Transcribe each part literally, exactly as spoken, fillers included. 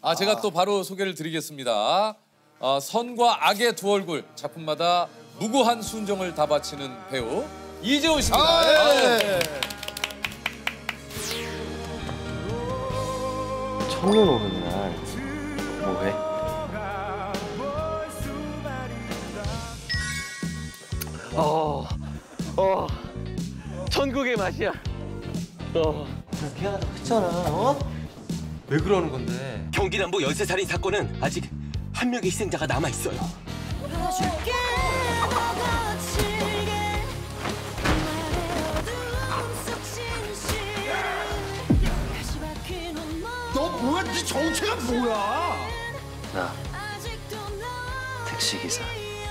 아, 제가 또 바로 소개를 드리겠습니다. 어, 선과 악의 두 얼굴, 작품마다 무고한 순정을 다 바치는 배우 이재훈 씨입니다. 아, 예. 예. 첫눈 오는 날 뭐해? 어, 어, 천국의 맛이야. 어. 미안하다고 했잖아, 어? 왜 그러는 건데? 경기남부 연쇄살인 사건은 아직 한 명의 희생자가 남아 있어요. 너 뭐야? 네 정체가 뭐야? 나 택시 기사.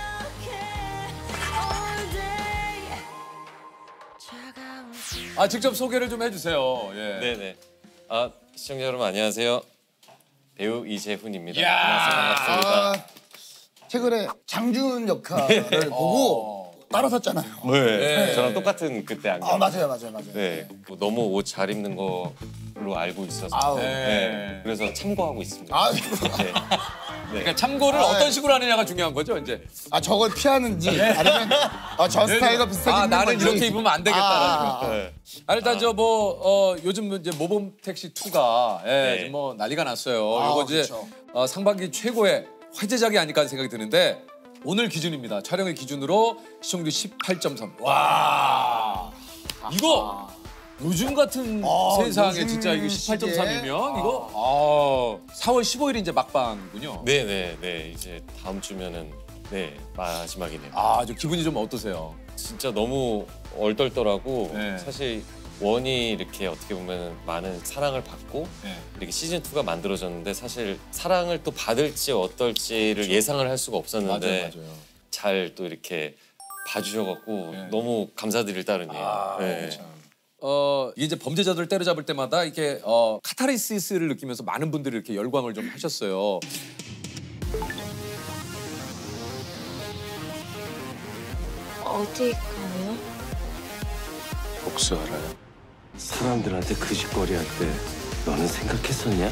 아, 직접 소개를 좀 해주세요. 예. 네네. 아, 시청자 여러분 안녕하세요. 배우 이재훈입니다. 이야. 안녕하세요. 반갑습니다. 아, 최근에 장준 역할을 보고 따라섰잖아요. 네. 네. 저랑 똑같은 그때 안경. 아 맞아요, 맞아요, 맞아요. 네. 뭐 너무 옷 잘 입는 걸로 알고 있어서. 아우. 네. 네. 그래서 참고하고 있습니다. 아, 네. 그러니까 참고를 아, 어떤 예. 식으로 하느냐가 중요한 거죠, 이제. 아 저걸 피하는지 아니면 아, 저 스타일과 비슷하게 아, 입는 나는 건지. 이렇게 입으면 안 되겠다라는 아, 거. 아, 아. 네. 아, 일단 저 뭐 어, 요즘 이제 모범 택시 투가 예, 네. 지금 뭐 난리가 났어요. 아, 이거 이제 그렇죠. 어, 상반기 최고의 화제작이 아닐까 하는 생각이 드는데 오늘 기준입니다. 촬영일 기준으로 시청률 십팔 점 삼. 와. 이거 요즘 같은 아, 세상에 요즘 진짜 이거 십팔 점 삼이면 시기에? 이거 아, 사월 십오일이 이제 막방이군요. 네네 네. 이제 다음 주면은 네 마지막이네요. 아, 저 기분이 좀 어떠세요? 진짜 너무 얼떨떨하고 네. 사실 원이 이렇게 어떻게 보면 많은 사랑을 받고 네. 이렇게 시즌 투가 만들어졌는데 사실 사랑을 또 받을지 어떨지를 예상을 할 수가 없었는데 맞아요, 맞아요. 잘 또 이렇게 봐주셔갖고 네. 너무 감사드릴 따름이에요. 아, 네. 참. 어, 이게 이제 범죄자들을 때려잡을 때마다 이렇게 어, 카타르시스를 느끼면서 많은 분들이 이렇게 열광을 좀 하셨어요. 어디 가요? 복수 알아요? 사람들한테 그 짓거리 할 때 너는 생각했었냐?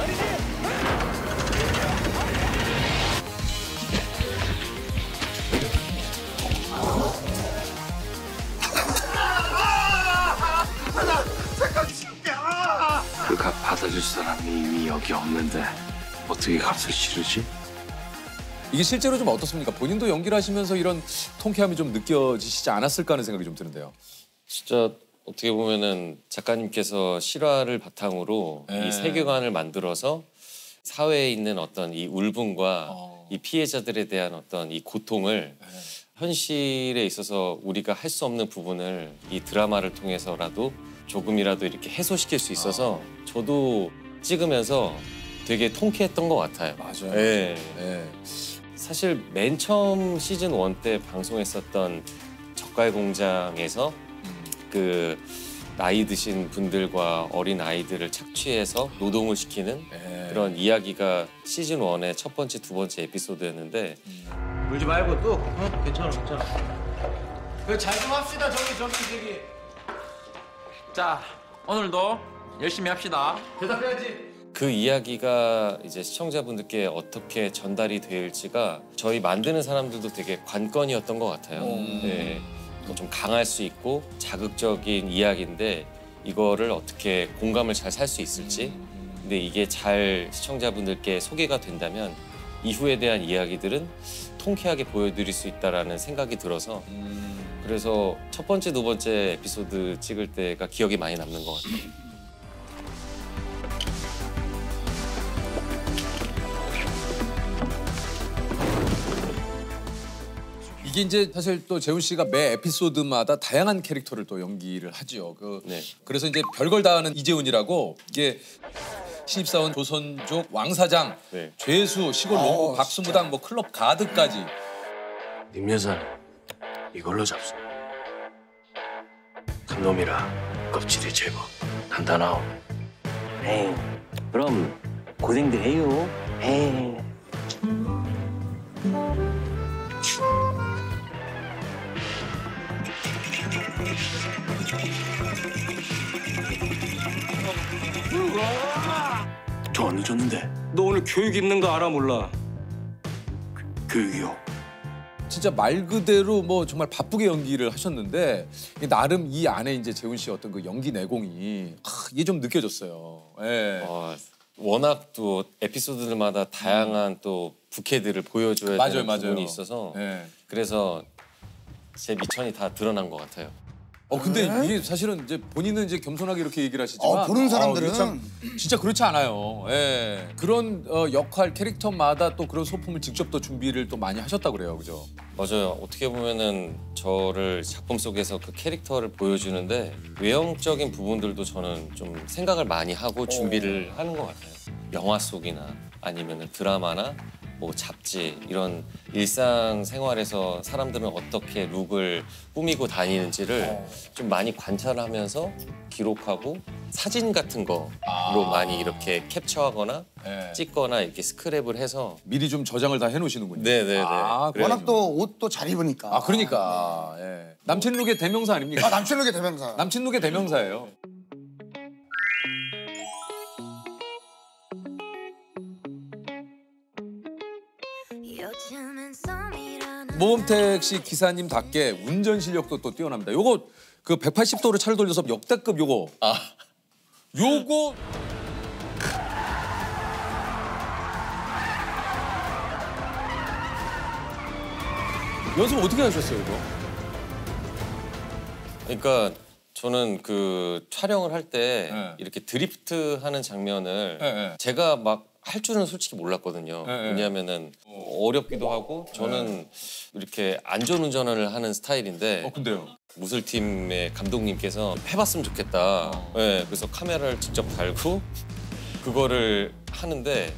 그 값 받아줄 사람이 이미 여기 없는데 어떻게 값을 치르지? 이게 실제로 좀 어떻습니까? 본인도 연기를 하시면서 이런 통쾌함이 좀 느껴지시지 않았을까 하는 생각이 좀 드는데요. 진짜 어떻게 보면은 작가님께서 실화를 바탕으로 네. 이 세계관을 만들어서 사회에 있는 어떤 이 울분과 어. 이 피해자들에 대한 어떤 이 고통을 네. 현실에 있어서 우리가 할 수 없는 부분을 이 드라마를 통해서라도 조금이라도 이렇게 해소시킬 수 있어서 저도 찍으면서 되게 통쾌했던 것 같아요. 맞아요. 네. 네. 사실 맨 처음 시즌 원 때 방송했었던 젓갈 공장에서 음. 그 나이 드신 분들과 어린 아이들을 착취해서 노동을 시키는 네. 그런 이야기가 시즌 원의 첫 번째, 두 번째 에피소드였는데 울지 말고 또 어? 괜찮아 괜찮아 그 잘 좀 합시다 저기 저기 저기 자 오늘도 열심히 합시다 대답해야지 그 이야기가 이제 시청자분들께 어떻게 전달이 될지가 저희 만드는 사람들도 되게 관건이었던 것 같아요. 음. 네. 좀 강할 수 있고 자극적인 이야기인데 이거를 어떻게 공감을 잘 살 수 있을지 근데 이게 잘 시청자분들께 소개가 된다면 이후에 대한 이야기들은 통쾌하게 보여드릴 수 있다라는 생각이 들어서 음. 그래서 첫 번째, 두 번째 에피소드 찍을 때가 기억이 많이 남는 것 같아요. 이게 이제 사실 또 재훈 씨가 매 에피소드마다 다양한 캐릭터를 또 연기를 하죠. 그 네. 그래서 이제 별걸 다 하는 이재훈이라고 이게 신입사원 조선족 왕사장, 네. 죄수, 시골 농구, 어, 박수무당, 뭐 클럽 가드까지. 님 여자는 이걸로 잡수. 큰 놈이라 껍질이 제법 단단하오. 에이, 그럼 고생들 해요. 에이. 저 어느 줬는데? 너 오늘 교육 있는 거 알아 몰라? 교육이요. 진짜 말 그대로 뭐 정말 바쁘게 연기를 하셨는데 나름 이 안에 이제 재훈 씨의 어떤 그 연기 내공이 아, 이게 좀 느껴졌어요. 예. 어, 워낙 또 에피소드들마다 다양한 또 부캐들을 보여줘야 맞아요, 되는 맞아요. 부분이 있어서 예. 그래서 제 미천이 다 드러난 것 같아요. 어 근데 이게 사실은 이제 본인은 이제 겸손하게 이렇게 얘기를 하시지만 어, 보는 사람들은 어, 이게 참 진짜 그렇지 않아요. 예. 그런 어, 역할 캐릭터마다 또 그런 소품을 직접 또 준비를 또 많이 하셨다 그래요, 그죠? 맞아요. 어떻게 보면은 저를 작품 속에서 그 캐릭터를 보여주는데 외형적인 부분들도 저는 좀 생각을 많이 하고 준비를 하는 것 같아요. 영화 속이나 아니면은 드라마나 뭐 잡지 이런 일상 생활에서 사람들은 어떻게 룩을 꾸미고 다니는지를 좀 많이 관찰하면서 기록하고 사진 같은 거로 많이 이렇게 캡처하거나 예. 찍거나 이렇게 스크랩을 해서 미리 좀 저장을 다 해놓으시는군요. 네네네. 아, 그래요. 워낙 또 옷도 잘 입으니까. 아 그러니까 예. 남친 룩의 대명사 아닙니까? 아, 남친룩의 대명사. 남친 룩의 대명사예요. 모험택 씨 기사님답게 운전 실력도 또 뛰어납니다. 요거 그 백팔십 도로 차를 돌려서 역대급 요거. 아. 요거 연습 어떻게 하셨어요, 이거? 그러니까 저는 그 촬영을 할 때 네. 이렇게 드리프트 하는 장면을 네, 네. 제가 막 할 줄은 솔직히 몰랐거든요. 네, 네. 왜냐하면은 어렵기도 하고 저는 이렇게 안전운전을 하는 스타일인데 어 근데요. 무술팀의 감독님께서 해봤으면 좋겠다. 어. 네, 그래서 카메라를 직접 달고 그거를 하는데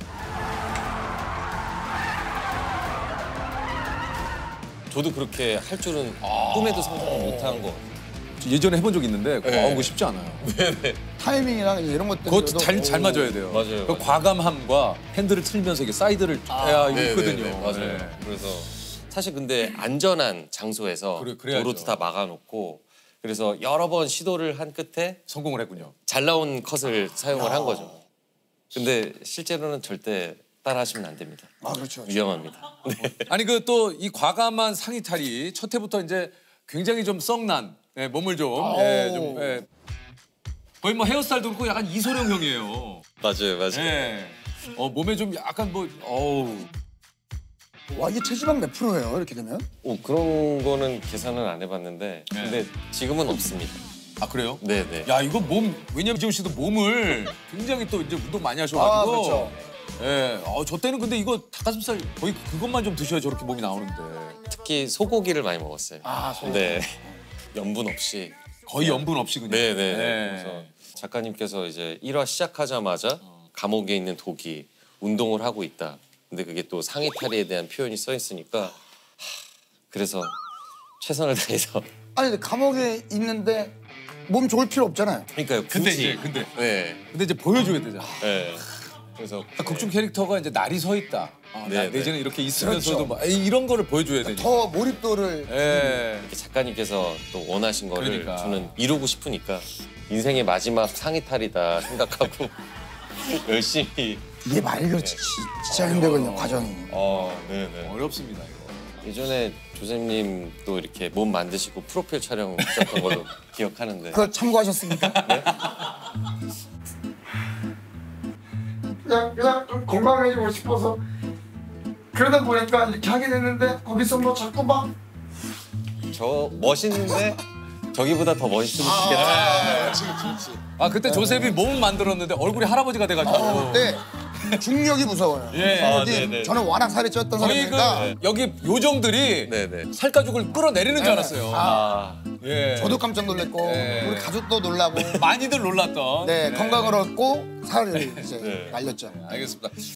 저도 그렇게 할 줄은 꿈에도 상상 못한 거 같아요. 예전에 해본 적 있는데 네. 어, 그거 쉽지 않아요. 타이밍이랑 이런 것들. 그것도 잘, 잘 맞아야 돼요. 맞아요, 그 맞아요. 과감함과 핸들을 틀면서 이게 사이드를 해야 네, 있거든요. 네, 네, 맞아요. 네. 그래서 사실 근데 안전한 장소에서 그래, 그래야죠. 도로도 다 막아놓고 그래서 여러 번 시도를 한 끝에 성공을 했군요. 잘 나온 컷을 사용을 한 거죠. 근데 실제로는 절대 따라하시면 안 됩니다. 아, 그렇죠. 위험합니다. 네. 아니 그 또 이 과감한 상의 탈이 첫 해부터 이제 굉장히 좀 썩난 예, 몸을 좀, 예, 좀 예. 거의 뭐 헤어스타일도 그렇고 약간 이소룡 형이에요. 맞아요, 맞아요. 예. 어 몸에 좀 약간 뭐 어우. 와, 이게 체지방 몇 프로예요, 이렇게 되면? 오, 그런 거는 계산은 안 해봤는데 네. 근데 지금은 없습니다. 아 그래요? 네네. 야 이거 몸 왜냐면 이재훈 씨도 몸을 굉장히 또 이제 운동 많이 하셔가지고. 아, 그렇죠. 예. 어, 저 때는 근데 이거 닭가슴살 거의 그것만 좀 드셔야 저렇게 몸이 나오는데 특히 소고기를 많이 먹었어요. 아, 소고기. 네. 염분 없이. 거의 염분 없이 그냥. 네네. 예. 그래서 작가님께서 이제 일 화 시작하자마자 감옥에 있는 독이 운동을 하고 있다. 근데 그게 또 상의 탈의에 대한 표현이 써 있으니까 하, 그래서 최선을 다해서. 아니, 근데 감옥에 있는데 몸 좋을 필요 없잖아요. 그러니까요. 굳이. 근데 이제 근데 네. 근데 이제 보여줘야 되잖아. 네. 그래서 극중 캐릭터가 이제 날이 서 있다. 어, 네, 나 네. 내지는 이렇게 있으면서도 그렇죠. 막 에이, 이런 거를 보여줘야 되니까. 더 몰입도를. 예. 이렇게 작가님께서 또 원하신 거를 그러니까. 저는 이루고 싶으니까 인생의 마지막 상의 탈이다 생각하고 열심히. 이게 말이죠. 진짜 힘들거든요, 과정이. 어, 네네. 어렵습니다 이거. 예전에 조셉님 또 이렇게 몸 만드시고 프로필 촬영 하셨던 걸로 기억하는데. 그걸 참고하셨습니까? 네? 그냥, 그냥 좀 건강해지고 싶어서 그러다 보니까 이렇게 하게 됐는데 거기서 뭐 자꾸 막 저 멋있는데 저기보다 더 멋있으시겠다. 아 그때 조셉이 몸 만들었는데 얼굴이 할아버지가 돼가지고. 어, 네. 중력이 무서워요. 예. 아, 근데 네네. 저는 워낙 살이 쪘던 거의 그 사람이니까 여기 요정들이 네네. 살가죽을 끌어내리는 줄 알았어요. 아, 예. 저도 깜짝 놀랐고 네. 우리 가족도 놀라고 많이들 놀랐던. 네, 건강을 얻고 살을 이제 네. 날렸죠. 알겠습니다.